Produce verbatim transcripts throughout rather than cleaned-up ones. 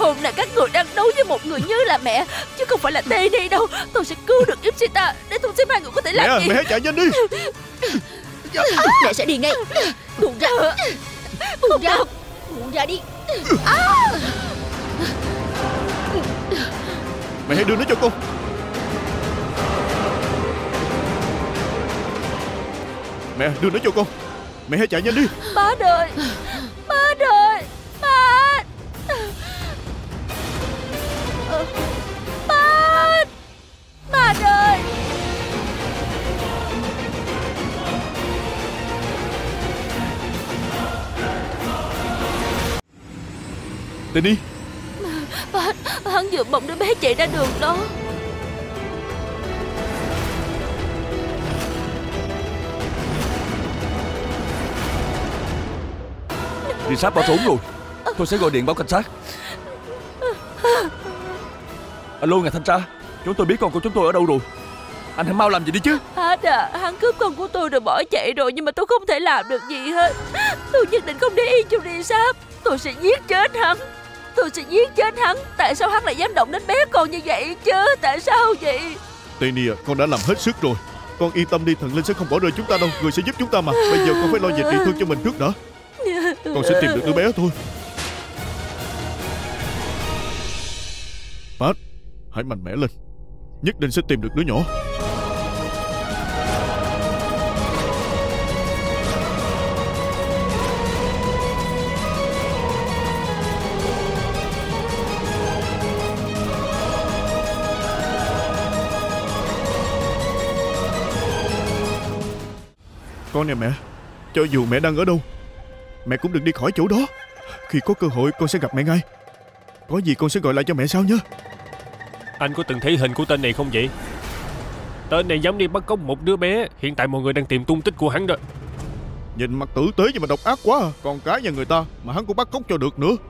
Con này các người đang đấu với một người như là mẹ, chứ không phải là Tê Ni đâu. Tôi sẽ cứu được Ipsita để thu xếp hai người có thể làm mẹ, gì. Mẹ hãy chạy nhanh đi. Mẹ sẽ đi ngay. Buông ra. Buông ra. Buông ra đi. Mẹ hãy đưa nó cho con. Mẹ đưa nó cho con. Mẹ hãy chạy nhanh đi. Ba đời. Ba đời. Ba. Ba. Ba đời. Tên đi. Ba, hắn vừa bồng đứa bé chạy ra đường đó. Đi sắp bỏ trốn rồi. Tôi sẽ gọi điện báo cảnh sát. Alo ngài thanh tra, chúng tôi biết con của chúng tôi ở đâu rồi. Anh hãy mau làm gì đi chứ. Hát à, hắn cướp con của tôi rồi bỏ chạy rồi. Nhưng mà tôi không thể làm được gì hết. Tôi nhất định không để yên cho đi sáp. Tôi sẽ giết chết hắn. Tôi sẽ giết chết hắn. Tại sao hắn lại dám động đến bé con như vậy chứ? Tại sao vậy? Tini à, con đã làm hết sức rồi. Con yên tâm đi, thần linh sẽ không bỏ rơi chúng ta đâu. Người sẽ giúp chúng ta mà. Bây giờ con phải lo về trị thương cho mình trước đã. Con sẽ tìm được đứa bé thôi. Pat, hãy mạnh mẽ lên. Nhất định sẽ tìm được đứa nhỏ. Con nè mẹ, cho dù mẹ đang ở đâu, mẹ cũng đừng đi khỏi chỗ đó. Khi có cơ hội con sẽ gặp mẹ ngay. Có gì con sẽ gọi lại cho mẹ sau nhé. Anh có từng thấy hình của tên này không vậy? Tên này dám đi bắt cóc một đứa bé. Hiện tại mọi người đang tìm tung tích của hắn đó. Nhìn mặt tử tế nhưng mà độc ác quá à. Con cái nhà người ta mà hắn cũng bắt cóc cho được nữa.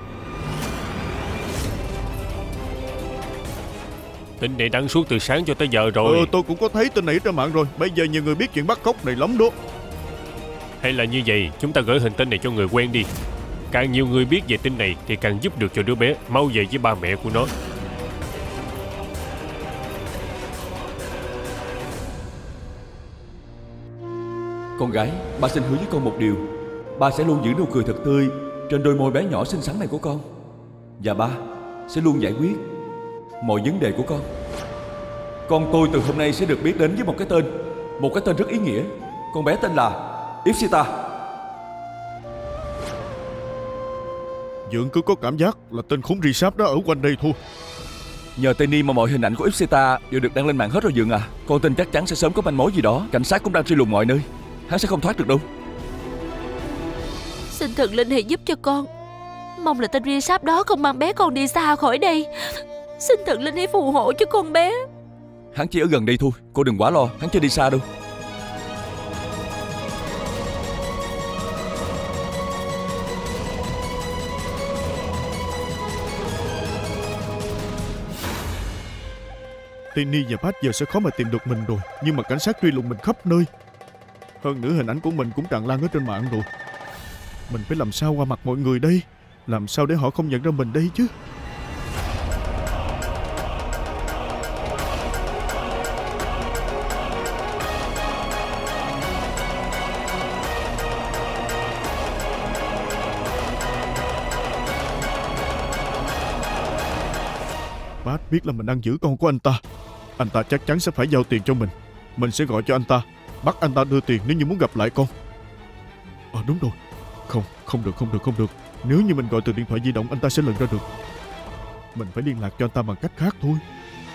Tên này đang suốt từ sáng cho tới giờ rồi. Ờ tôi cũng có thấy tên này trên mạng rồi. Bây giờ nhiều người biết chuyện bắt cóc này lắm đó. Hay là như vậy, chúng ta gửi hình tên này cho người quen đi. Càng nhiều người biết về tin này thì càng giúp được cho đứa bé mau về với ba mẹ của nó. Con gái, ba xin hứa với con một điều. Ba sẽ luôn giữ nụ cười thật tươi trên đôi môi bé nhỏ xinh xắn này của con. Và ba sẽ luôn giải quyết mọi vấn đề của con. Con tôi từ hôm nay sẽ được biết đến với một cái tên. Một cái tên rất ý nghĩa. Con bé tên là Ipsita. Dượng cứ có cảm giác là tên khốn Risap đó ở quanh đây thôi. Nhờ Tini mà mọi hình ảnh của Ipsita đều được đăng lên mạng hết rồi Dượng à. Con tin chắc chắn sẽ sớm có manh mối gì đó. Cảnh sát cũng đang truy lùng mọi nơi. Hắn sẽ không thoát được đâu. Xin thần linh hãy giúp cho con. Mong là tên Risap đó không mang bé con đi xa khỏi đây. Xin thần linh hãy phù hộ cho con bé. Hắn chỉ ở gần đây thôi. Cô đừng quá lo, hắn chưa đi xa đâu. Tini và Pat giờ sẽ khó mà tìm được mình rồi. Nhưng mà cảnh sát truy lùng mình khắp nơi. Hơn nữa hình ảnh của mình cũng tràn lan ở trên mạng rồi. Mình phải làm sao qua mặt mọi người đây? Làm sao để họ không nhận ra mình đây chứ? Pat biết là mình đang giữ con của anh ta. Anh ta chắc chắn sẽ phải giao tiền cho mình. Mình sẽ gọi cho anh ta, bắt anh ta đưa tiền nếu như muốn gặp lại con. Ờ đúng rồi. Không, không được, không được, không được. Nếu như mình gọi từ điện thoại di động anh ta sẽ lần ra được. Mình phải liên lạc cho anh ta bằng cách khác thôi.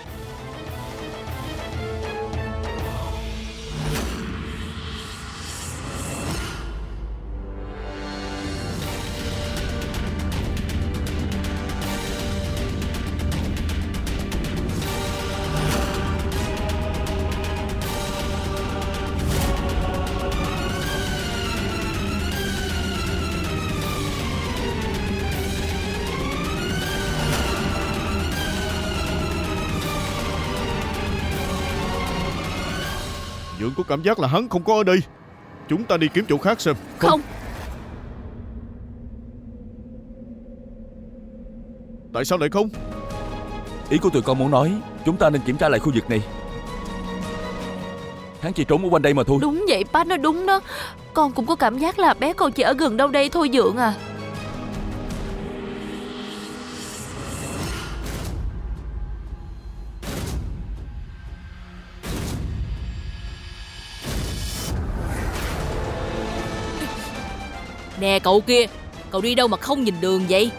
Dượng có cảm giác là hắn không có ở đây. Chúng ta đi kiếm chỗ khác xem. Không, không. Tại sao lại không? Ý của tụi con muốn nói chúng ta nên kiểm tra lại khu vực này. Hắn chỉ trốn ở quanh đây mà thôi. Đúng vậy, bác nói đúng đó. Con cũng có cảm giác là bé con chỉ ở gần đâu đây thôi Dượng à. Nè cậu kia, cậu đi đâu mà không nhìn đường vậy?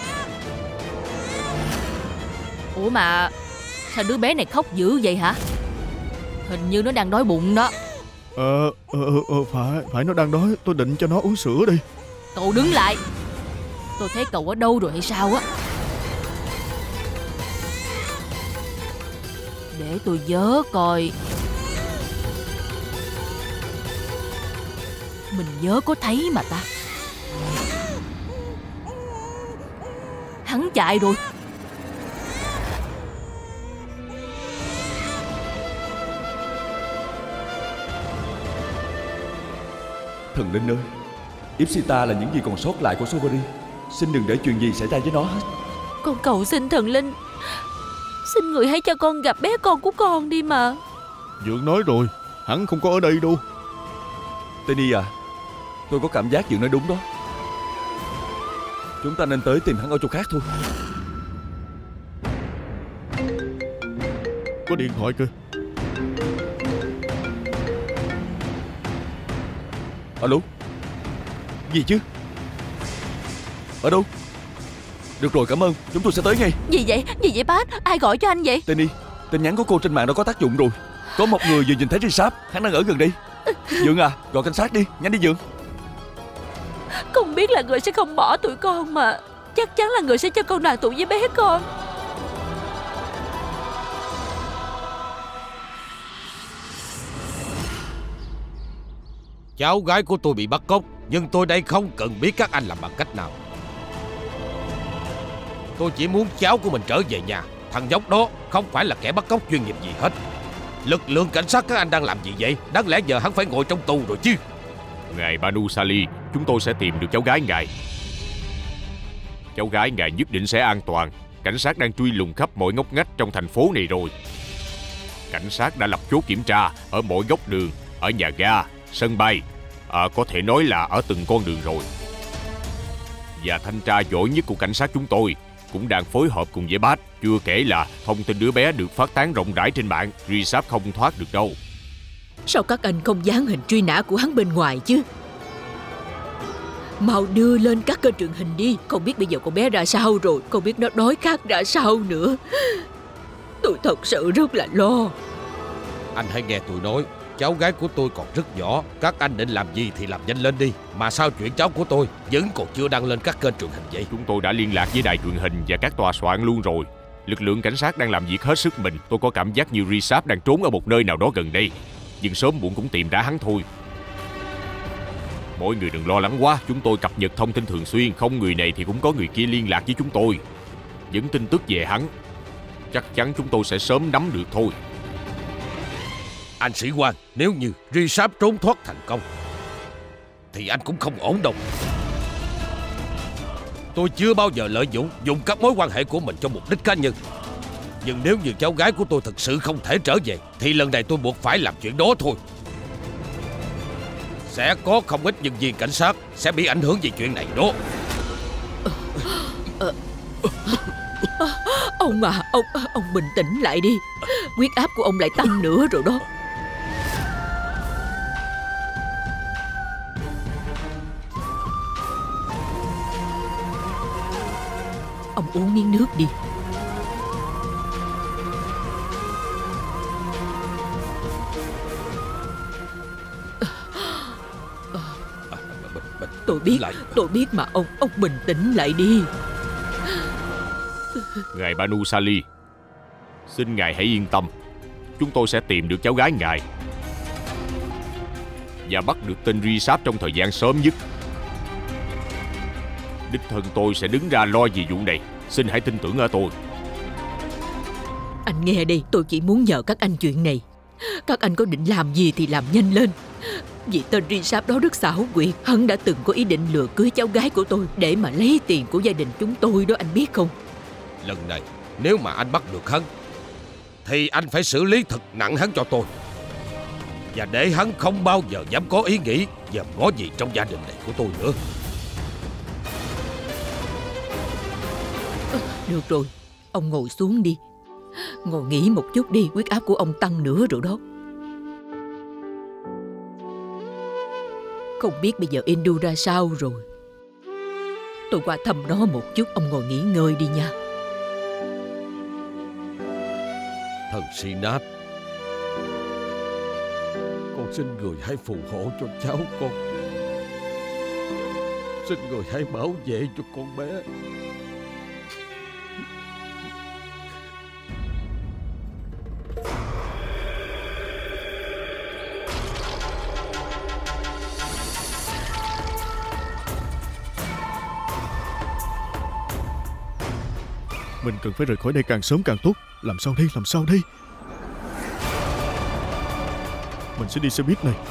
Ủa mà sao đứa bé này khóc dữ vậy hả? Hình như nó đang đói bụng đó. Ờ, ờ, ờ, phải, phải nó đang đói. Tôi định cho nó uống sữa đi. Cậu đứng lại. Tôi thấy cậu ở đâu rồi hay sao á? Để tôi nhớ coi. Mình nhớ có thấy mà ta. Hắn chạy rồi. Thần linh ơi, Ipsita là những gì còn sót lại của Sovori. Xin đừng để chuyện gì xảy ra với nó hết. Con cầu xin thần linh, xin người hãy cho con gặp bé con của con đi mà. Dượng nói rồi, hắn không có ở đây đâu. Tenny à, tôi có cảm giác Dượng nói đúng đó. Chúng ta nên tới tìm hắn ở chỗ khác thôi. Có điện thoại kìa. Alo. Gì chứ? Ở đâu? Được rồi, cảm ơn, chúng tôi sẽ tới ngay. Gì vậy? Gì vậy bác? Ai gọi cho anh vậy? Tenny, tin nhắn của cô trên mạng đã có tác dụng rồi. Có một người vừa nhìn thấy Risap, hắn đang ở gần đây. Dượng à, gọi cảnh sát đi, nhanh đi Dượng. Con biết là người sẽ không bỏ tụi con mà. Chắc chắn là người sẽ cho con đoàn tụ với bé con. Cháu gái của tôi bị bắt cóc, nhưng tôi đây không cần biết các anh làm bằng cách nào. Tôi chỉ muốn cháu của mình trở về nhà. Thằng nhóc đó không phải là kẻ bắt cóc chuyên nghiệp gì hết. Lực lượng cảnh sát các anh đang làm gì vậy? Đáng lẽ giờ hắn phải ngồi trong tù rồi chứ. Ngài Banu Sali, chúng tôi sẽ tìm được cháu gái ngài. Cháu gái ngài nhất định sẽ an toàn. Cảnh sát đang truy lùng khắp mọi ngóc ngách trong thành phố này rồi. Cảnh sát đã lập chốt kiểm tra ở mỗi góc đường, ở nhà ga, sân bay, à, có thể nói là ở từng con đường rồi. Và thanh tra giỏi nhất của cảnh sát chúng tôi cũng đang phối hợp cùng với bác. Chưa kể là thông tin đứa bé được phát tán rộng rãi trên mạng, Risap không thoát được đâu. Sao các anh không dán hình truy nã của hắn bên ngoài chứ? Mau đưa lên các kênh truyền hình đi. Không biết bây giờ con bé ra sao rồi, không biết nó đói khát ra sao nữa. Tôi thật sự rất là lo. Anh hãy nghe tôi nói, cháu gái của tôi còn rất nhỏ. Các anh định làm gì thì làm nhanh lên đi. Mà sao chuyện cháu của tôi vẫn còn chưa đăng lên các kênh truyền hình vậy? Chúng tôi đã liên lạc với đài truyền hình và các tòa soạn luôn rồi. Lực lượng cảnh sát đang làm việc hết sức mình. Tôi có cảm giác như Risap đang trốn ở một nơi nào đó gần đây, nhưng sớm muộn cũng tìm ra hắn thôi. Mọi người đừng lo lắng quá. Chúng tôi cập nhật thông tin thường xuyên. Không người này thì cũng có người kia liên lạc với chúng tôi. Những tin tức về hắn chắc chắn chúng tôi sẽ sớm nắm được thôi. Anh sĩ quan, nếu như Risap trốn thoát thành công thì anh cũng không ổn đâu. Tôi chưa bao giờ lợi dụng dùng các mối quan hệ của mình cho mục đích cá nhân. Nhưng nếu như cháu gái của tôi thực sự không thể trở về thì lần này tôi buộc phải làm chuyện đó thôi. Sẽ có không ít nhân viên cảnh sát sẽ bị ảnh hưởng vì chuyện này đó. Ông à, ông ông bình tĩnh lại đi. Huyết áp của ông lại tăng nữa rồi đó. Ông uống miếng nước đi. Tôi biết, tôi biết mà ông, ông bình tĩnh lại đi. Ngài Banu Sali, xin ngài hãy yên tâm. Chúng tôi sẽ tìm được cháu gái ngài và bắt được tên Risap trong thời gian sớm nhất. Đích thân tôi sẽ đứng ra lo vì vụ này. Xin hãy tin tưởng ở tôi. Anh nghe đây, tôi chỉ muốn nhờ các anh chuyện này. Các anh có định làm gì thì làm nhanh lên. Vì tên Risap đó rất xảo quyệt. Hắn đã từng có ý định lừa cưới cháu gái của tôi để mà lấy tiền của gia đình chúng tôi đó, anh biết không? Lần này nếu mà anh bắt được hắn thì anh phải xử lý thật nặng hắn cho tôi, và để hắn không bao giờ dám có ý nghĩ dòm ngó gì trong gia đình này của tôi nữa. Được rồi, ông ngồi xuống đi. Ngồi nghỉ một chút đi, huyết áp của ông tăng nữa rồi đó. Không biết bây giờ Indu ra sao rồi. Tôi qua thăm nó một chút, ông ngồi nghỉ ngơi đi nha. Thần Srinath, con xin người hãy phù hộ cho cháu con. Xin người hãy bảo vệ cho con bé. Mình cần phải rời khỏi đây càng sớm càng tốt. Làm sao đây, làm sao đây? Mình sẽ đi xe buýt này.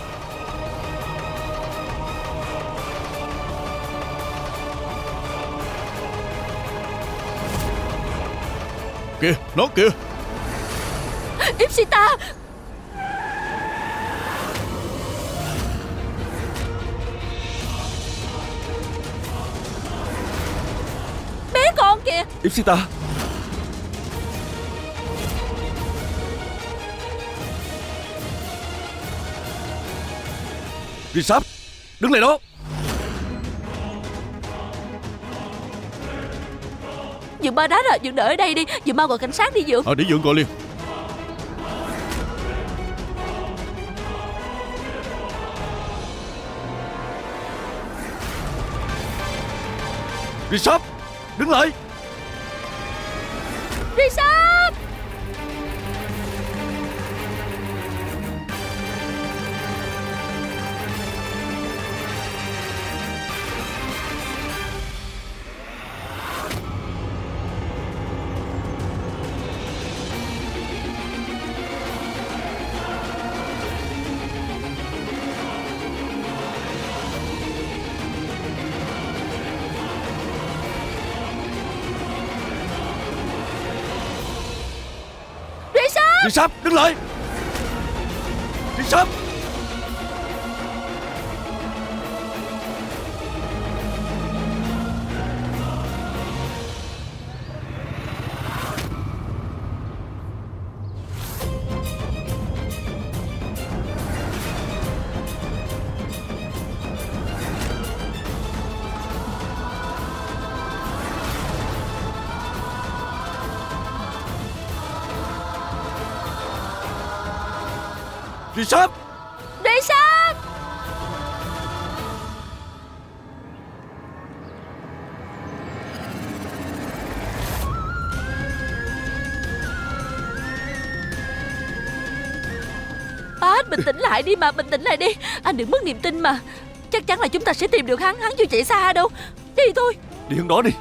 Kìa, nó kìa. Ipsita! Bé con kìa. Ipsita! Rishabh, đứng lại đó. Dượng ba đá rồi, dượng đợi ở đây đi. Dượng mau gọi cảnh sát đi dượng. Ờ, để dượng gọi liền. Rishabh, đứng lại. Rishabh! Rishabh, đứng lại. Rishabh. Rishabh! Rishabh! Bác, bình tĩnh lại đi mà, bình tĩnh lại đi. Anh đừng mất niềm tin mà. Chắc chắn là chúng ta sẽ tìm được hắn. Hắn chưa chạy xa đâu. Đi thôi. Đi hướng đó đi.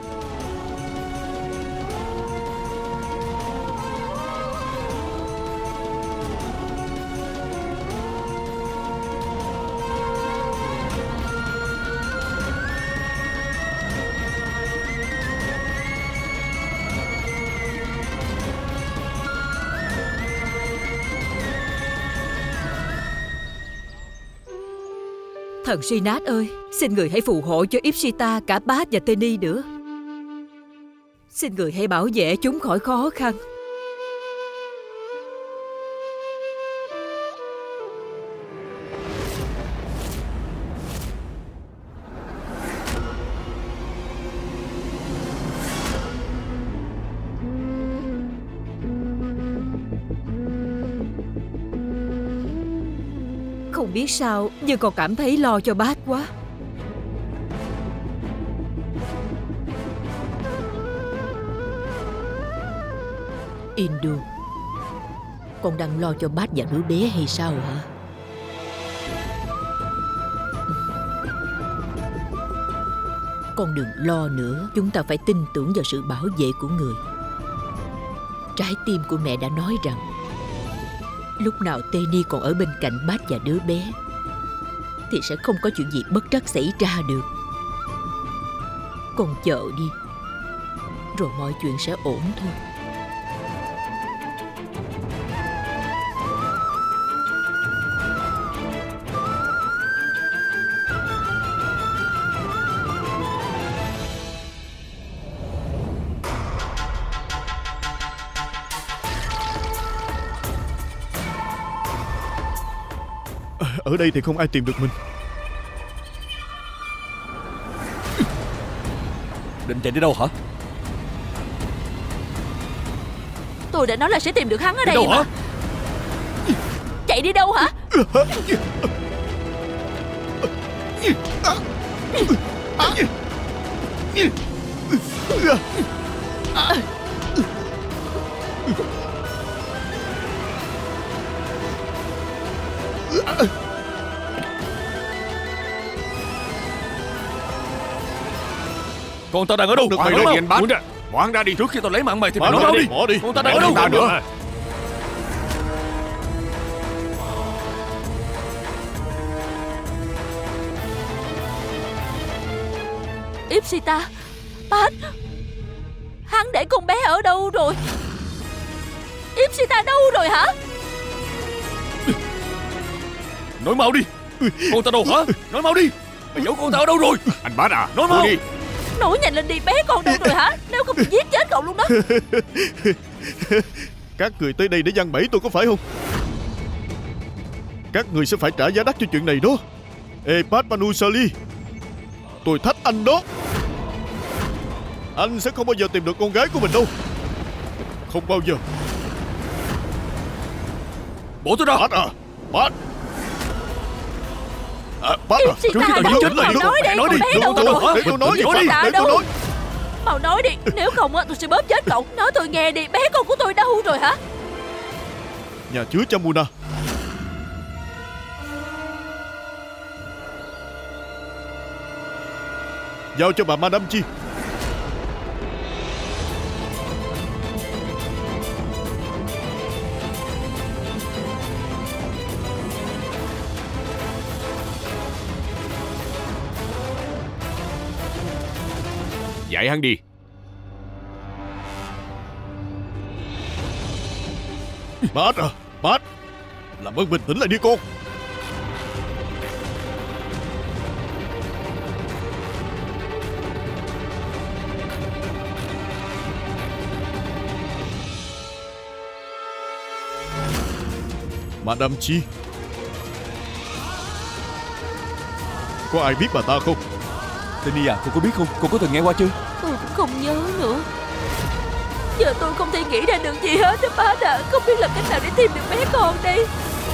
Thần Srinath ơi, xin người hãy phù hộ cho Ipsita, cả Bát và Teni nữa. Xin người hãy bảo vệ chúng khỏi khó khăn. Không biết sao, nhưng còn cảm thấy lo cho Bát quá. Indu, con đang lo cho Bát và đứa bé hay sao hả? Con đừng lo nữa, chúng ta phải tin tưởng vào sự bảo vệ của người. Trái tim của mẹ đã nói rằng lúc nào Teni còn ở bên cạnh Bát và đứa bé thì sẽ không có chuyện gì bất trắc xảy ra được. Con chờ đi, rồi mọi chuyện sẽ ổn thôi. Ở đây thì không ai tìm được mình. Định chạy đi đâu hả? Tôi đã nói là sẽ tìm được hắn ở Đi đây đâu mà. hả? Chạy đi đâu hả? Con ta đang ở đâu? Được, Mày mày nói nói mau. Anh Bách, Muốn ra. bỏ hắn ra đi. Trước khi tao lấy mạng mày thì Bỏ mày nói mau đi, đi. bỏ đi. Con ta đang Bỏ ở đâu? ta nữa. Ipsita, Bách, hắn để con bé ở đâu rồi? Ipsita đâu rồi hả? Nói mau đi. Con ta đâu hả? Nói mau đi. Mày giấu con ta ở đâu rồi? Anh Bách à, Nói thôi mau. đi. Nổi nhanh lên đi, bé con đâu rồi hả? Nếu không thì giết chết cậu luôn đó. Các người tới đây để giăng bẫy tôi có phải không? Các người sẽ phải trả giá đắt cho chuyện này đó. Epat Manusali, tôi thách anh đó. Anh sẽ không bao giờ tìm được con gái của mình đâu. Không bao giờ. Bỏ tôi ra. Bát à, Bát. À, Bát à, Ipsita trước khi đâu? tao chỉnh lại Mày nói đi, nói con đi. bé đâu Để tôi rồi? nói, để tôi nói, Nói đi. để tôi nói. Mau nói đi, nếu không á tôi sẽ bóp chết cậu. Nói tôi nghe đi, bé con của tôi đâu rồi hả? Nhà chứa Chamuna. Giao cho bà Madame Chi. Dạy hắn đi. Bát à, Bát, làm ơn bình tĩnh lại đi con. Madame Chi, có ai biết bà ta không? Tini à, cô có biết không? Cô có từng nghe qua chưa? Tôi cũng không nhớ nữa. Giờ tôi không thể nghĩ ra được gì hết đó bác ạ. Không biết làm cách nào để tìm được bé con đây.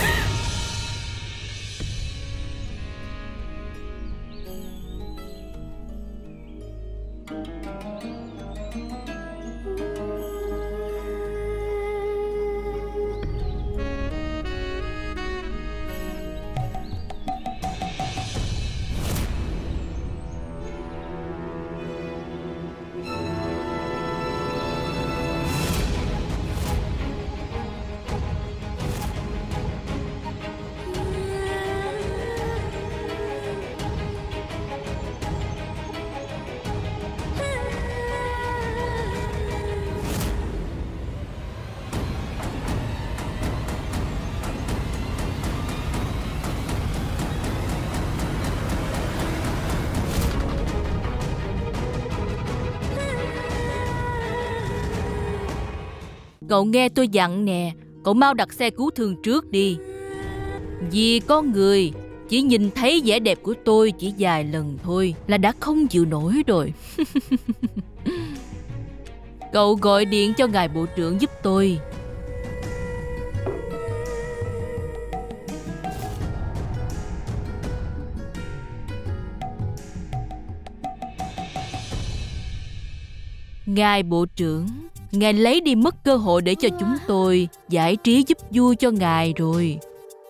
Cậu nghe tôi dặn nè, cậu mau đặt xe cứu thương trước đi. Vì con người chỉ nhìn thấy vẻ đẹp của tôi chỉ vài lần thôi là đã không chịu nổi rồi. Cậu gọi điện cho ngài bộ trưởng giúp tôi. Ngài bộ trưởng, ngài lấy đi mất cơ hội để cho chúng tôi giải trí giúp vui cho ngài rồi.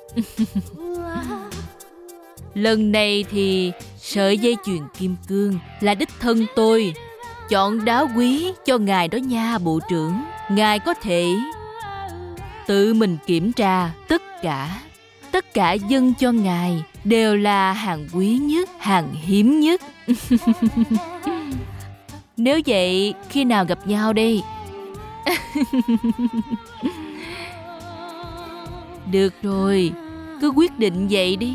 Lần này thì sợi dây chuyền kim cương là đích thân tôi chọn đá quý cho ngài đó nha bộ trưởng. Ngài có thể tự mình kiểm tra tất cả. Tất cả dâng cho ngài đều là hàng quý nhất, hàng hiếm nhất. Nếu vậy, khi nào gặp nhau đi? Được rồi, cứ quyết định vậy đi.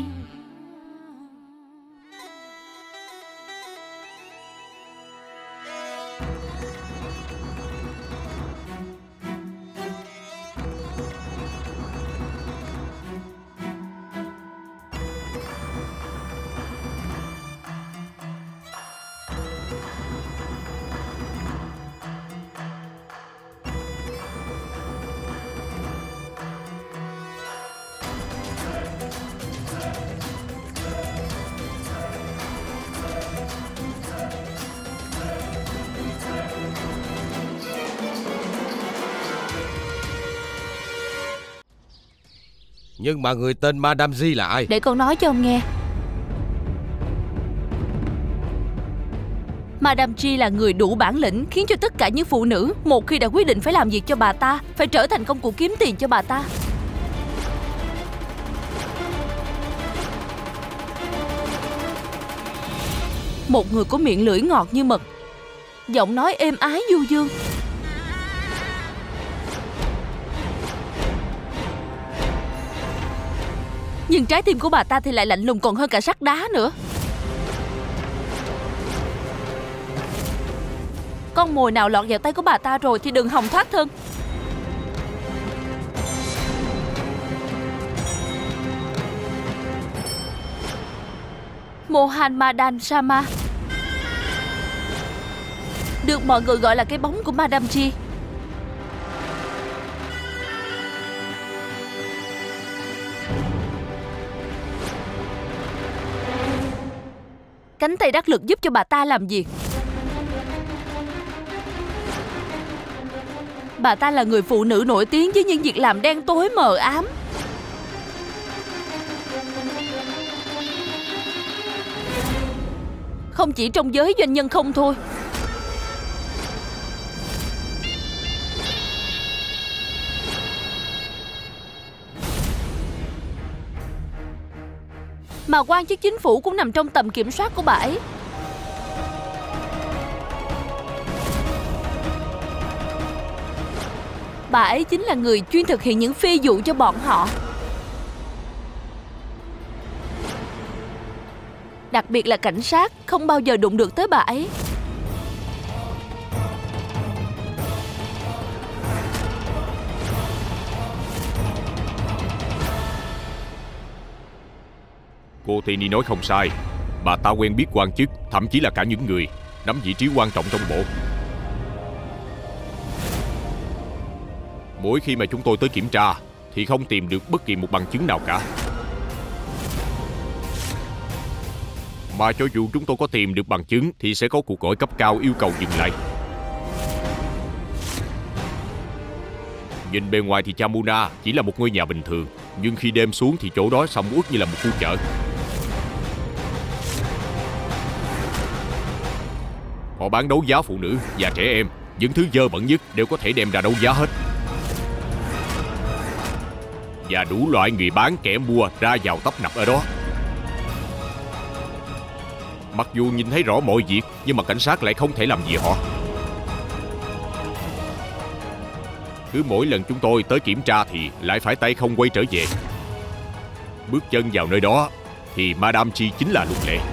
Nhưng mà người tên Madame G là ai? Để con nói cho ông nghe. Madame G là người đủ bản lĩnh, khiến cho tất cả những phụ nữ một khi đã quyết định phải làm việc cho bà ta, phải trở thành công cụ kiếm tiền cho bà ta. Một người có miệng lưỡi ngọt như mật, giọng nói êm ái du dương. Nhưng trái tim của bà ta thì lại lạnh lùng còn hơn cả sắt đá nữa. Con mồi nào lọt vào tay của bà ta rồi thì đừng hòng thoát thân. Mohammedan Sama, được mọi người gọi là cái bóng của Madame G. Cánh tay đắc lực giúp cho bà ta làm việc. Bà ta là người phụ nữ nổi tiếng với những việc làm đen tối mờ ám. Không chỉ trong giới doanh nhân không thôi, mà quan chức chính phủ cũng nằm trong tầm kiểm soát của bà ấy. Bà ấy chính là người chuyên thực hiện những phi vụ cho bọn họ. Đặc biệt là cảnh sát không bao giờ đụng được tới bà ấy. Cô Tini nói không sai. Bà ta quen biết quan chức, thậm chí là cả những người nắm vị trí quan trọng trong bộ. Mỗi khi mà chúng tôi tới kiểm tra thì không tìm được bất kỳ một bằng chứng nào cả. Mà cho dù chúng tôi có tìm được bằng chứng thì sẽ có cuộc gọi cấp cao yêu cầu dừng lại. Nhìn bề ngoài thì Chamuna chỉ là một ngôi nhà bình thường, nhưng khi đêm xuống thì chỗ đó sầm uất như là một khu chợ. Họ bán đấu giá phụ nữ và trẻ em, những thứ dơ bẩn nhất đều có thể đem ra đấu giá hết. Và đủ loại người bán kẻ mua ra vào tấp nập ở đó. Mặc dù nhìn thấy rõ mọi việc, nhưng mà cảnh sát lại không thể làm gì họ. Cứ mỗi lần chúng tôi tới kiểm tra thì lại phải tay không quay trở về. Bước chân vào nơi đó thì Madame G chính là luật lệ.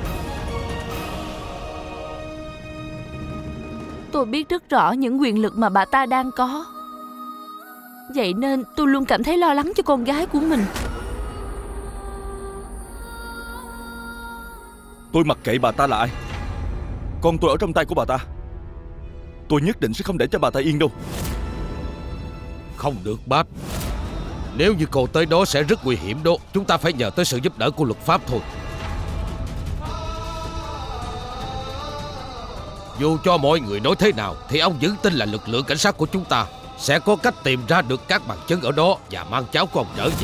Tôi biết rất rõ những quyền lực mà bà ta đang có. Vậy nên tôi luôn cảm thấy lo lắng cho con gái của mình. Tôi mặc kệ bà ta là ai. Con tôi ở trong tay của bà ta. Tôi nhất định sẽ không để cho bà ta yên đâu. Không được bác. Nếu như cô tới đó sẽ rất nguy hiểm đó. Chúng ta phải nhờ tới sự giúp đỡ của luật pháp thôi. Dù cho mọi người nói thế nào thì ông vẫn tin là lực lượng cảnh sát của chúng ta sẽ có cách tìm ra được các bằng chứng ở đó và mang cháu của ông trở về.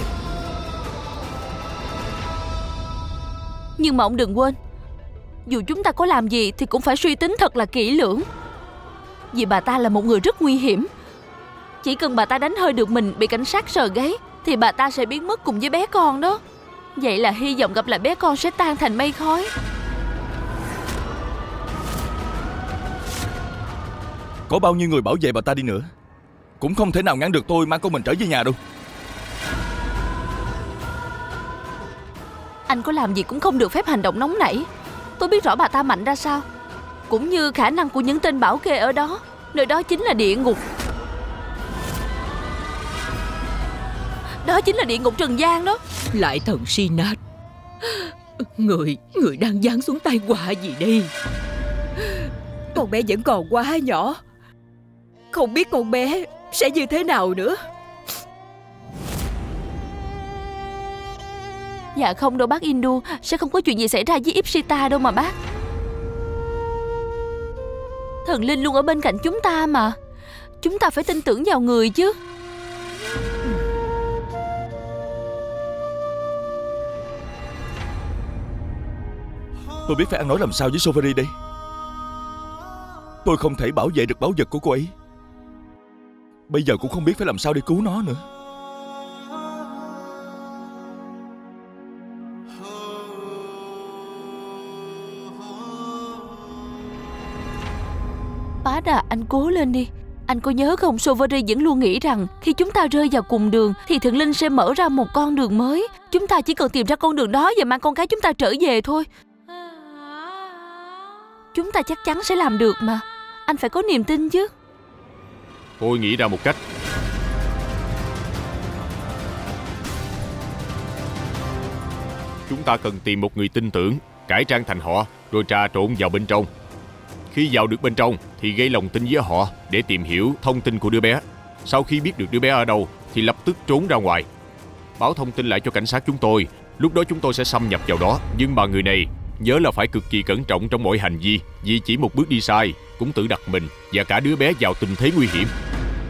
Nhưng mà ông đừng quên, dù chúng ta có làm gì thì cũng phải suy tính thật là kỹ lưỡng. Vì bà ta là một người rất nguy hiểm. Chỉ cần bà ta đánh hơi được mình bị cảnh sát sờ gáy thì bà ta sẽ biến mất cùng với bé con đó. Vậy là hy vọng gặp lại bé con sẽ tan thành mây khói. Có bao nhiêu người bảo vệ bà ta đi nữa cũng không thể nào ngăn được tôi mang con mình trở về nhà đâu. Anh có làm gì cũng không được phép hành động nóng nảy. Tôi biết rõ bà ta mạnh ra sao, cũng như khả năng của những tên bảo kê ở đó. Nơi đó chính là địa ngục. Đó chính là địa ngục trần gian đó. Lại thần Srinath, Người, người đang giáng xuống tai họa gì đây? Con bé vẫn còn quá nhỏ, không biết con bé sẽ như thế nào nữa. Dạ không đâu bác Indu, sẽ không có chuyện gì xảy ra với Ipsita đâu mà bác. Thần linh luôn ở bên cạnh chúng ta mà. Chúng ta phải tin tưởng vào người chứ. Tôi biết phải ăn nói làm sao với Soveri đây. Tôi không thể bảo vệ được báu vật của cô ấy. Bây giờ cũng không biết phải làm sao để cứu nó nữa. Bá à, anh cố lên đi. Anh có nhớ không, Soveri vẫn luôn nghĩ rằng khi chúng ta rơi vào cùng đường thì thần linh sẽ mở ra một con đường mới. Chúng ta chỉ cần tìm ra con đường đó và mang con cái chúng ta trở về thôi. Chúng ta chắc chắn sẽ làm được mà. Anh phải có niềm tin chứ. Tôi nghĩ ra một cách. Chúng ta cần tìm một người tin tưởng, cải trang thành họ, rồi trà trộn vào bên trong. Khi vào được bên trong thì gây lòng tin với họ để tìm hiểu thông tin của đứa bé. Sau khi biết được đứa bé ở đâu thì lập tức trốn ra ngoài, báo thông tin lại cho cảnh sát chúng tôi. Lúc đó chúng tôi sẽ xâm nhập vào đó. Nhưng mà người này nhớ là phải cực kỳ cẩn trọng trong mọi hành vi, vì chỉ một bước đi sai cũng tự đặt mình và cả đứa bé vào tình thế nguy hiểm.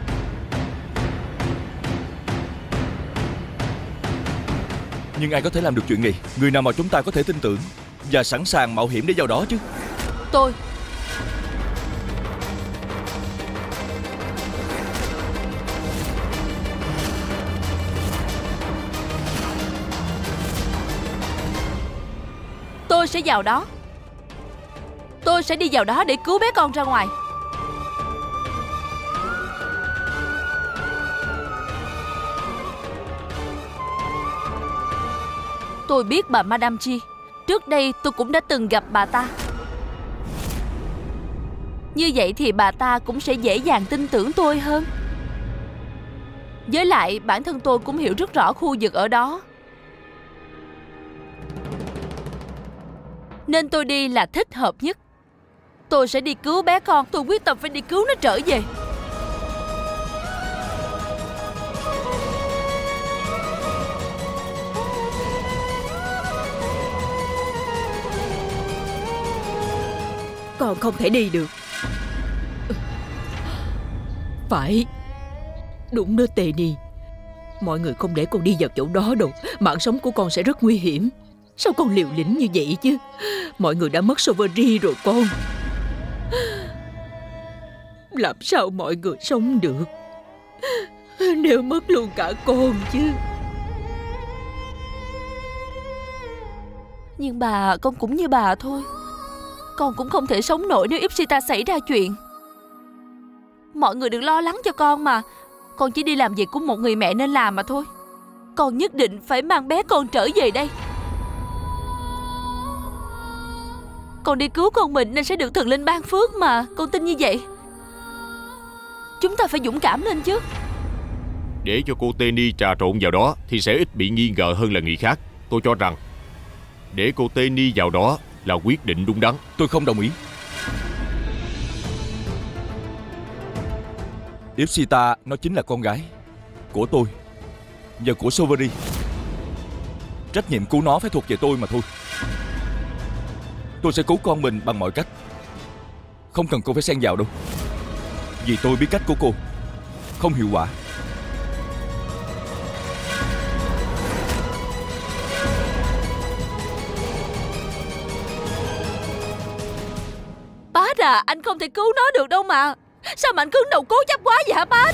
Nhưng ai có thể làm được chuyện này? Người nào mà chúng ta có thể tin tưởng và sẵn sàng mạo hiểm để vào đó chứ? Tôi. Tôi sẽ vào đó. Tôi sẽ đi vào đó để cứu bé con ra ngoài. Tôi biết bà Madame Chi. Trước đây tôi cũng đã từng gặp bà ta. Như vậy thì bà ta cũng sẽ dễ dàng tin tưởng tôi hơn. Với lại bản thân tôi cũng hiểu rất rõ khu vực ở đó, nên tôi đi là thích hợp nhất. Tôi sẽ đi cứu bé con. Tôi quyết tâm phải đi cứu nó trở về. Con không thể đi được. Phải. Đúng đó Teni. Mọi người không để con đi vào chỗ đó đâu. Mạng sống của con sẽ rất nguy hiểm. Sao con liều lĩnh như vậy chứ? Mọi người đã mất Soveri rồi con. Làm sao mọi người sống được nếu mất luôn cả con chứ? Nhưng bà, con cũng như bà thôi. Con cũng không thể sống nổi nếu Ipsita xảy ra chuyện. Mọi người đừng lo lắng cho con mà. Con chỉ đi làm việc của một người mẹ nên làm mà thôi. Con nhất định phải mang bé con trở về đây. Con đi cứu con mình nên sẽ được thần linh ban phước mà. Con tin như vậy. Chúng ta phải dũng cảm lên chứ. Để cho cô Teni trà trộn vào đó thì sẽ ít bị nghi ngờ hơn là người khác. Tôi cho rằng để cô Teni vào đó là quyết định đúng đắn. Tôi không đồng ý. Ipsita nó chính là con gái của tôi và của Soveri. Trách nhiệm cứu nó phải thuộc về tôi mà thôi. Tôi sẽ cứu con mình bằng mọi cách. Không cần cô phải xen vào đâu. Vì tôi biết cách của cô không hiệu quả. Bác à, anh không thể cứu nó được đâu mà. Sao mà anh cứng đầu cố chấp quá vậy hả bác?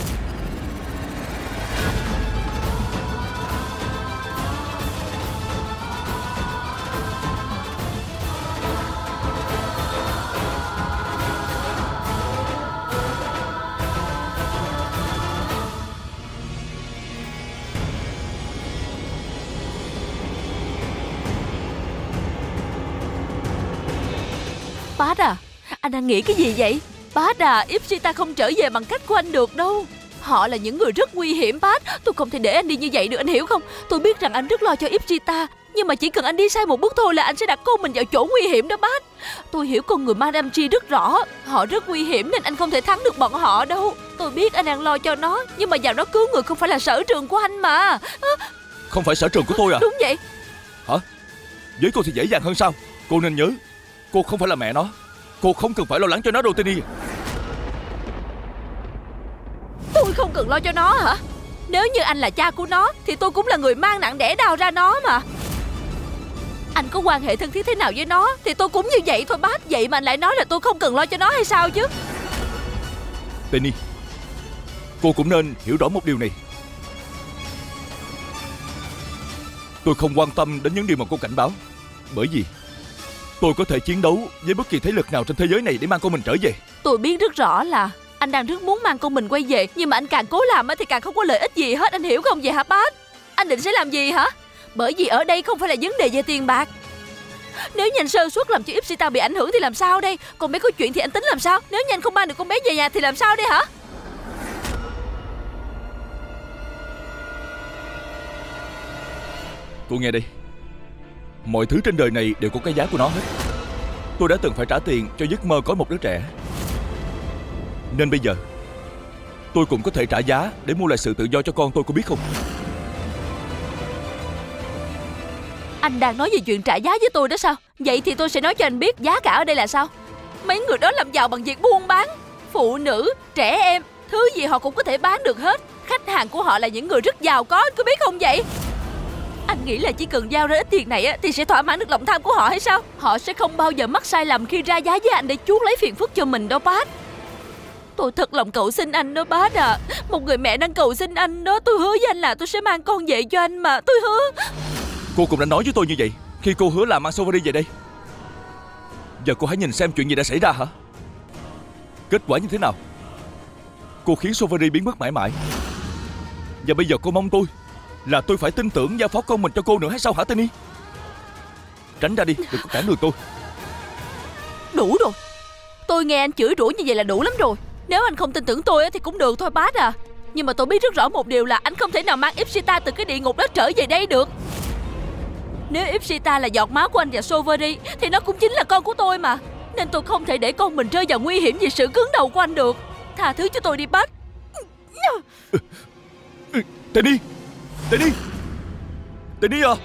Bát à, anh đang nghĩ cái gì vậy? Bát à, Ipsita không trở về bằng cách của anh được đâu. Họ là những người rất nguy hiểm Bát. Tôi không thể để anh đi như vậy được, anh hiểu không? Tôi biết rằng anh rất lo cho Ipsita, nhưng mà chỉ cần anh đi sai một bước thôi là anh sẽ đặt con mình vào chỗ nguy hiểm đó Bát. Tôi hiểu con người Madame G rất rõ. Họ rất nguy hiểm nên anh không thể thắng được bọn họ đâu. Tôi biết anh đang lo cho nó, nhưng mà vào đó cứu người không phải là sở trường của anh mà. À, Không phải sở trường của tôi à? đúng vậy. Hả? Với cô thì dễ dàng hơn sao? Cô nên nhớ, cô không phải là mẹ nó. Cô không cần phải lo lắng cho nó đâu Tenny. Tôi không cần lo cho nó hả? Nếu như anh là cha của nó thì tôi cũng là người mang nặng đẻ đau ra nó mà. Anh có quan hệ thân thiết thế nào với nó thì tôi cũng như vậy thôi Bát. Vậy mà anh lại nói là tôi không cần lo cho nó hay sao chứ? Tenny, cô cũng nên hiểu rõ một điều này. Tôi không quan tâm đến những điều mà cô cảnh báo, bởi vì tôi có thể chiến đấu với bất kỳ thế lực nào trên thế giới này để mang con mình trở về. Tôi biết rất rõ là anh đang rất muốn mang con mình quay về, nhưng mà anh càng cố làm thì càng không có lợi ích gì hết, anh hiểu không vậy hả Bát? Anh định sẽ làm gì hả? Bởi vì ở đây không phải là vấn đề về tiền bạc. Nếu như anh sơ suất làm cho Ipsita bị ảnh hưởng thì làm sao đây? Còn bé có chuyện thì anh tính làm sao? Nếu như anh không mang được con bé về nhà thì làm sao đây hả? Cô nghe đây, mọi thứ trên đời này đều có cái giá của nó hết. Tôi đã từng phải trả tiền cho giấc mơ có một đứa trẻ, nên bây giờ tôi cũng có thể trả giá để mua lại sự tự do cho con tôi, cô biết không? Anh đang nói về chuyện trả giá với tôi đó sao? Vậy thì tôi sẽ nói cho anh biết giá cả ở đây là sao. Mấy người đó làm giàu bằng việc buôn bán. Phụ nữ, trẻ em, thứ gì họ cũng có thể bán được hết. Khách hàng của họ là những người rất giàu có, anh có biết không vậy? Anh nghĩ là chỉ cần giao ra ít tiền này thì sẽ thỏa mãn được lòng tham của họ hay sao? Họ sẽ không bao giờ mắc sai lầm khi ra giá với anh để chuốc lấy phiền phức cho mình đâu Bát. Tôi thật lòng cầu xin anh đó Bát à. Một người mẹ đang cầu xin anh đó. Tôi hứa với anh là tôi sẽ mang con về cho anh mà. Tôi hứa. Cô cũng đã nói với tôi như vậy khi cô hứa là mang Soveri về đây. Giờ cô hãy nhìn xem chuyện gì đã xảy ra hả? Kết quả như thế nào? Cô khiến Soveri biến mất mãi mãi. Và bây giờ cô mong tôi là tôi phải tin tưởng giao phó con mình cho cô nữa hay sao hả Tenny? Tránh ra đi, đừng có cản đường tôi. Đủ rồi. Tôi nghe anh chửi rủa như vậy là đủ lắm rồi. Nếu anh không tin tưởng tôi thì cũng được thôi Bát à. Nhưng mà tôi biết rất rõ một điều là anh không thể nào mang Ipsita từ cái địa ngục đó trở về đây được. Nếu Ipsita là giọt máu của anh và Soveri thì nó cũng chính là con của tôi mà. Nên tôi không thể để con mình rơi vào nguy hiểm vì sự cứng đầu của anh được. Tha thứ cho tôi đi Bát. Tenny, Tenny, Tenny à,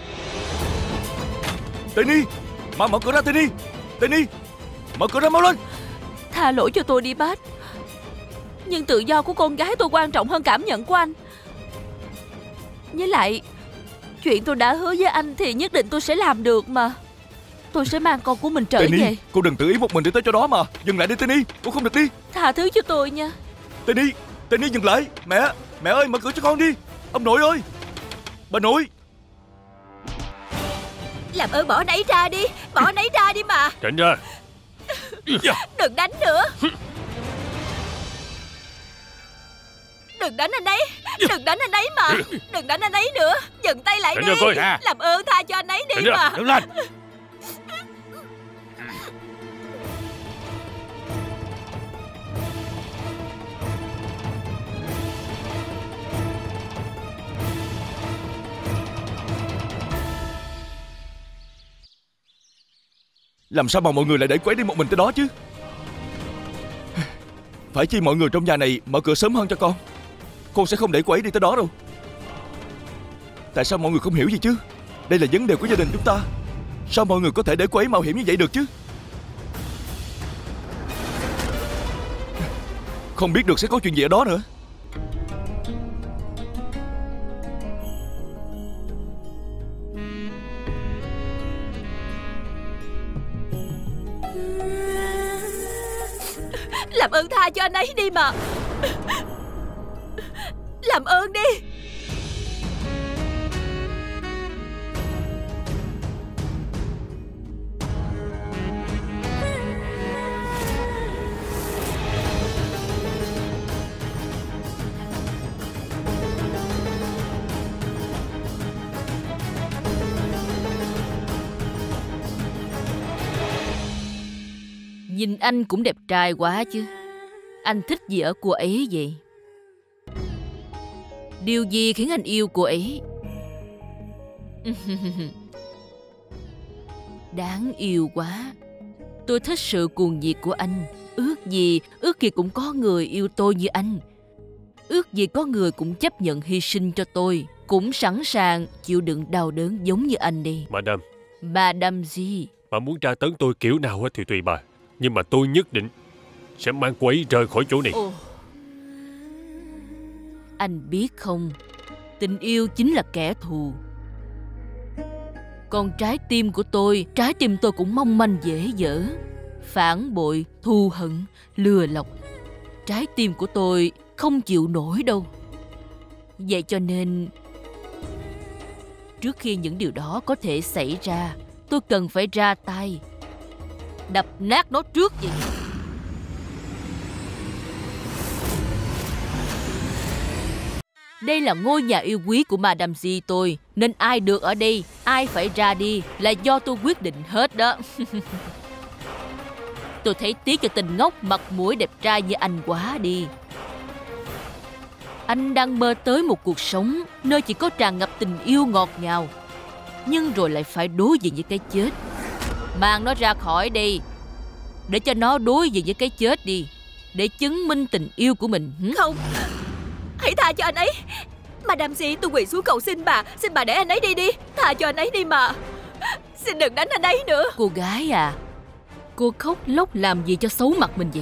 Tenny, mà mở cửa ra Tenny, Tenny, mở cửa ra mau lên. Tha lỗi cho tôi đi Bát. Nhưng tự do của con gái tôi quan trọng hơn cảm nhận của anh. Với lại chuyện tôi đã hứa với anh thì nhất định tôi sẽ làm được mà. Tôi sẽ mang con của mình trở Tenny, về. cô đừng tự ý một mình đi tới chỗ đó mà. Dừng lại đi Tenny, cô không được đi. Tha thứ cho tôi nha. Tenny, Tenny dừng lại. Mẹ, mẹ ơi mở cửa cho con đi. Ông nội ơi, bà nội. Làm ơn bỏ nấy ra đi. Bỏ nấy ra đi mà. Tránh ra. Đừng đánh nữa. Đừng đánh anh ấy. Đừng đánh anh ấy mà. Đừng đánh anh ấy nữa. Dừng tay lại Tránh đi. ra coi. À. Làm ơn tha cho anh ấy đi Tránh mà. ra, đứng lên. Làm sao mà mọi người lại để quấy đi một mình tới đó chứ? Phải chi mọi người trong nhà này mở cửa sớm hơn cho con. Con sẽ không để quấy đi tới đó đâu. Tại sao mọi người không hiểu gì chứ? Đây là vấn đề của gia đình chúng ta. Sao mọi người có thể để quấy mạo hiểm như vậy được chứ? Không biết được sẽ có chuyện gì ở đó nữa. Làm ơn tha cho anh ấy đi mà. Làm ơn đi. Nhìn anh cũng đẹp trai quá chứ. Anh thích gì ở cô ấy vậy? Điều gì khiến anh yêu cô ấy? Đáng yêu quá. Tôi thích sự cuồng nhiệt của anh. Ước gì, ước gì cũng có người yêu tôi như anh. Ước gì có người cũng chấp nhận hy sinh cho tôi, cũng sẵn sàng chịu đựng đau đớn giống như anh đi. Madam. Madam gì? Bà muốn tra tấn tôi kiểu nào thì tùy bà. Nhưng mà tôi nhất định sẽ mang cô ấy rời khỏi chỗ này. Ồ. Anh biết không, tình yêu chính là kẻ thù. Còn trái tim của tôi, trái tim tôi cũng mong manh dễ dở. Phản bội, thù hận, lừa lọc. Trái tim của tôi không chịu nổi đâu. Vậy cho nên, trước khi những điều đó có thể xảy ra, tôi cần phải ra tay, đập nát nó trước vậy. Đây là ngôi nhà yêu quý của Madame G tôi, nên ai được ở đây, ai phải ra đi là do tôi quyết định hết đó. Tôi thấy tiếc cho tình ngốc mặt mũi đẹp trai như anh quá đi. Anh đang mơ tới một cuộc sống nơi chỉ có tràn ngập tình yêu ngọt ngào, nhưng rồi lại phải đối diện với cái chết. Mang nó ra khỏi đây, để cho nó đối diện với cái chết đi, để chứng minh tình yêu của mình. Hử? Không, hãy tha cho anh ấy. Madame G, tôi quỳ xuống cầu xin bà, xin bà để anh ấy đi đi. Tha cho anh ấy đi mà. Xin đừng đánh anh ấy nữa. Cô gái à, cô khóc lóc làm gì cho xấu mặt mình vậy?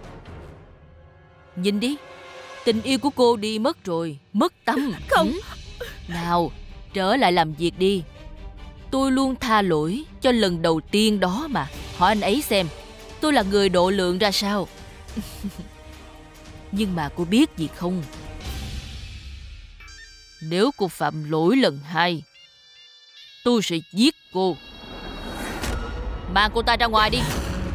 Nhìn đi, tình yêu của cô đi mất rồi, mất tâm. Không. Hử? Nào, trở lại làm việc đi. Tôi luôn tha lỗi cho lần đầu tiên đó mà. Hỏi anh ấy xem, tôi là người độ lượng ra sao. Nhưng mà cô biết gì không? Nếu cô phạm lỗi lần hai, tôi sẽ giết cô. Mang cô ta ra ngoài đi.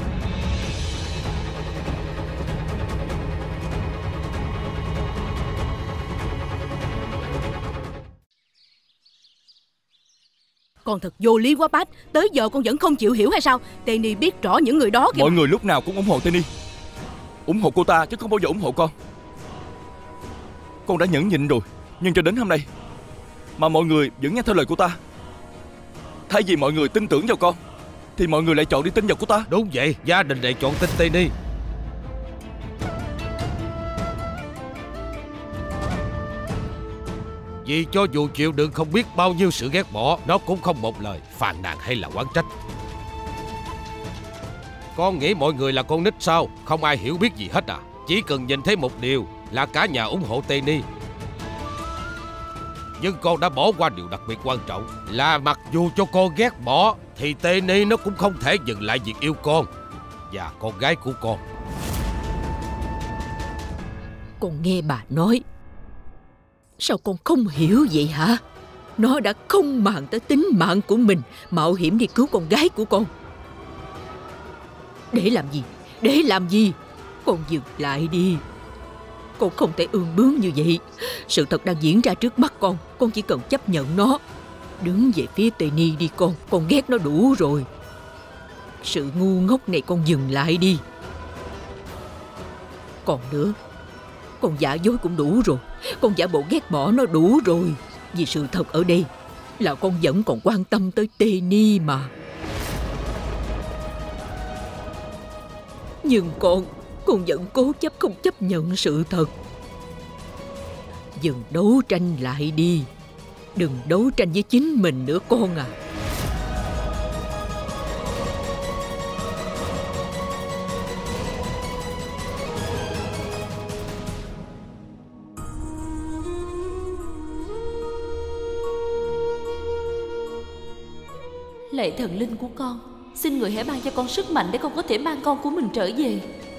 Con thật vô lý quá bác. Tới giờ con vẫn không chịu hiểu hay sao? Tenny biết rõ những người đó kìa. Mọi người lúc nào cũng ủng hộ Tenny, ủng hộ cô ta chứ không bao giờ ủng hộ con. Con đã nhẫn nhịn rồi, nhưng cho đến hôm nay mà mọi người vẫn nghe theo lời cô ta. Thay vì mọi người tin tưởng vào con thì mọi người lại chọn đi tin vào cô ta. Đúng vậy, gia đình này chọn tin Tenny. Vì cho dù chịu đựng không biết bao nhiêu sự ghét bỏ, nó cũng không một lời phàn nàn hay là oán trách. Con nghĩ mọi người là con nít sao? Không ai hiểu biết gì hết à? Chỉ cần nhìn thấy một điều là cả nhà ủng hộ Tenny. Nhưng con đã bỏ qua điều đặc biệt quan trọng là mặc dù cho con ghét bỏ thì Tenny nó cũng không thể dừng lại việc yêu con và con gái của con. Con nghe bà nói, sao con không hiểu vậy hả? Nó đã không màng tới tính mạng của mình, mạo hiểm đi cứu con gái của con. Để làm gì? Để làm gì? Con dừng lại đi. Con không thể ương bướng như vậy. Sự thật đang diễn ra trước mắt con. Con chỉ cần chấp nhận nó. Đứng về phía Tenny đi con. Con ghét nó đủ rồi. Sự ngu ngốc này con dừng lại đi. Còn nữa, con giả dối cũng đủ rồi. Con giả bộ ghét bỏ nó đủ rồi. Vì sự thật ở đây là con vẫn còn quan tâm tới Tenny mà. Nhưng con Con vẫn cố chấp không chấp nhận sự thật. Dừng đấu tranh lại đi. Đừng đấu tranh với chính mình nữa con à. Lạy thần linh của con, xin người hãy ban cho con sức mạnh để con có thể mang con của mình trở về.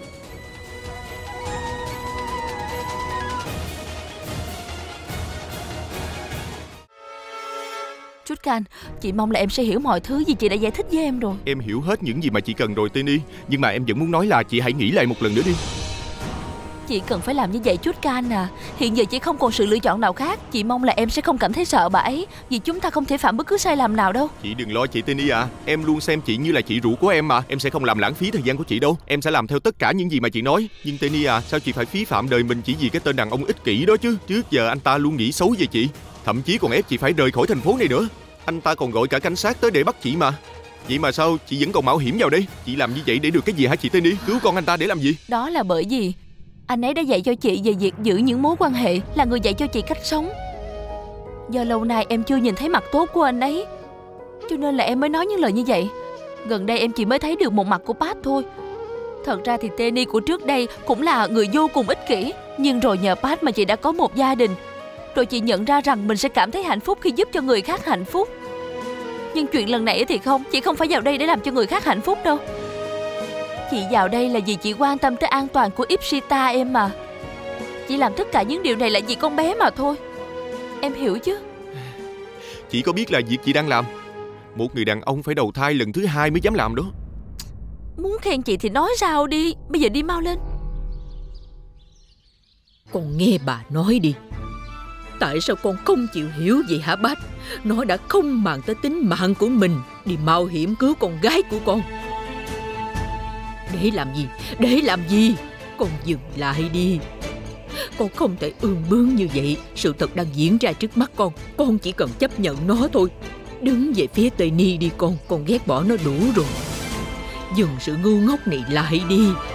Chút Can, chị mong là em sẽ hiểu mọi thứ vì chị đã giải thích với em rồi. Em hiểu hết những gì mà chị cần rồi Tenny, nhưng mà em vẫn muốn nói là chị hãy nghĩ lại một lần nữa đi. Chị cần phải làm như vậy chút Can à. Hiện giờ chị không còn sự lựa chọn nào khác. Chị mong là em sẽ không cảm thấy sợ bà ấy, vì chúng ta không thể phạm bất cứ sai lầm nào đâu. Chị đừng lo chị Tenny à. Em luôn xem chị như là chị ruột của em mà. Em sẽ không làm lãng phí thời gian của chị đâu. Em sẽ làm theo tất cả những gì mà chị nói. Nhưng Tenny à, sao chị phải phí phạm đời mình chỉ vì cái tên đàn ông ích kỷ đó chứ? Trước giờ anh ta luôn nghĩ xấu về chị, thậm chí còn ép chị phải rời khỏi thành phố này nữa. Anh ta còn gọi cả cảnh sát tới để bắt chị mà. Vậy mà sao chị vẫn còn mạo hiểm vào đây? Chị làm như vậy để được cái gì hả chị Tenny? Cứu con anh ta để làm gì? Đó là bởi vì anh ấy đã dạy cho chị về việc giữ những mối quan hệ, là người dạy cho chị cách sống. Do lâu nay em chưa nhìn thấy mặt tốt của anh ấy, cho nên là em mới nói những lời như vậy. Gần đây em chỉ mới thấy được một mặt của Pat thôi. Thật ra thì Tenny của trước đây cũng là người vô cùng ích kỷ. Nhưng rồi nhờ Pat mà chị đã có một gia đình. Rồi chị nhận ra rằng mình sẽ cảm thấy hạnh phúc khi giúp cho người khác hạnh phúc. Nhưng chuyện lần này thì không. Chị không phải vào đây để làm cho người khác hạnh phúc đâu. Chị vào đây là vì chị quan tâm tới an toàn của Ipsita em mà. Chị làm tất cả những điều này là vì con bé mà thôi. Em hiểu chứ? Chị có biết là việc chị đang làm, một người đàn ông phải đầu thai lần thứ hai mới dám làm đó. Muốn khen chị thì nói sao đi. Bây giờ đi mau lên. Con nghe bà nói đi. Tại sao con không chịu hiểu vậy hả bác? Nó đã không màng tới tính mạng của mình đi mạo hiểm cứu con gái của con. Để làm gì? Để làm gì? Con dừng lại đi. Con không thể ương bướng như vậy. Sự thật đang diễn ra trước mắt con. Con chỉ cần chấp nhận nó thôi. Đứng về phía Tenny đi con. Con ghét bỏ nó đủ rồi. Dừng sự ngu ngốc này lại đi.